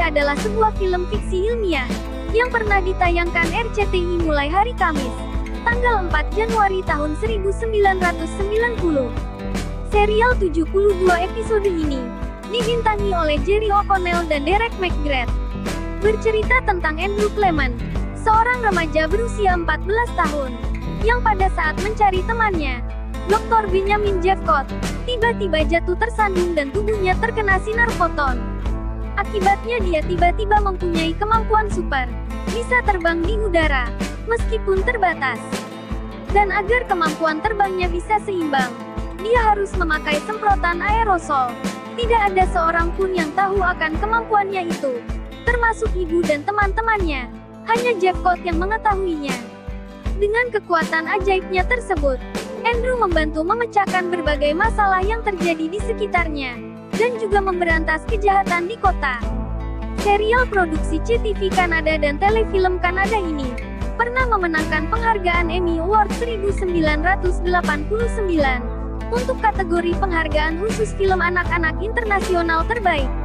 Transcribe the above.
adalah sebuah film fiksi ilmiah yang pernah ditayangkan RCTI mulai hari Kamis, tanggal 4 Januari tahun 1990. Serial 72 episode ini dibintangi oleh Jerry O'Connell dan Derek McGrath. Bercerita tentang Andrew Clement, seorang remaja berusia 14 tahun, yang pada saat mencari temannya, Dr. Benjamin Jeffcott, tiba-tiba jatuh tersandung dan tubuhnya terkena sinar foton. Akibatnya dia tiba-tiba mempunyai kemampuan super, bisa terbang di udara, meskipun terbatas. Dan agar kemampuan terbangnya bisa seimbang, dia harus memakai semprotan aerosol. Tidak ada seorang pun yang tahu akan kemampuannya itu, termasuk ibu dan teman-temannya. Hanya Jeffcott yang mengetahuinya. Dengan kekuatan ajaibnya tersebut, Andrew membantu memecahkan berbagai masalah yang terjadi di sekitarnya, dan juga memberantas kejahatan di kota. Serial produksi CTV Kanada dan telefilm Kanada ini pernah memenangkan penghargaan Emmy Award 1989 untuk kategori penghargaan khusus film anak-anak internasional terbaik.